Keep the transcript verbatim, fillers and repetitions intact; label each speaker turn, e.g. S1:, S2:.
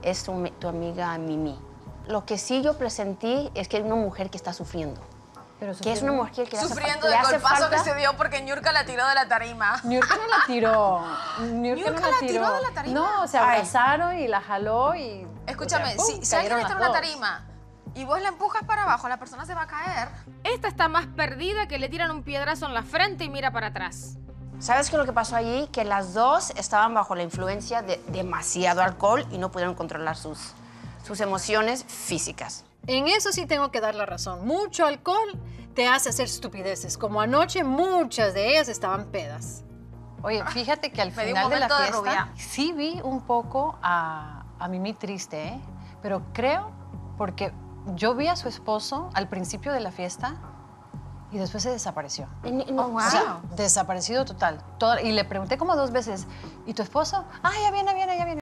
S1: es tu, tu amiga Mimi. Lo que sí yo presentí es que es una mujer que está sufriendo.
S2: Pero
S1: que es una mujer que le hace,
S3: Sufriendo
S1: le
S3: del
S1: hace
S3: golpazo
S1: falta...
S3: que se dio porque Niurka la tiró de la tarima.
S2: Niurka no la tiró. Niurka no
S3: ¿Niurka la tiró de la tarima?
S2: No, se abrazaron y la jaló y...
S3: Escúchame,
S2: o sea,
S3: si,
S2: ¡pum!
S3: si alguien
S2: Cayeron
S3: está en
S2: las
S3: una
S2: dos.
S3: tarima y vos la empujas para abajo, la persona se va a caer.
S4: Esta está más perdida que le tiran un piedrazo en la frente y mira para atrás.
S1: ¿Sabes qué es lo que pasó allí? Que las dos estaban bajo la influencia de demasiado alcohol y no pudieron controlar sus, sus emociones físicas.
S5: En eso sí tengo que dar la razón. Mucho alcohol te hace hacer estupideces. Como anoche muchas de ellas estaban pedas.
S2: Oye, fíjate que al
S3: Me dio un
S2: final de la
S3: momento de
S2: fiesta
S3: rubia.
S2: sí vi un poco a, a Mimi triste, ¿eh? Pero creo porque yo vi a su esposo al principio de la fiesta y después se desapareció.
S1: Y ni- no-
S3: Oh, wow.
S2: O sea, desaparecido total. Todo- y le pregunté como dos veces, ¿y tu esposo? Ah, ya viene, viene, ya viene.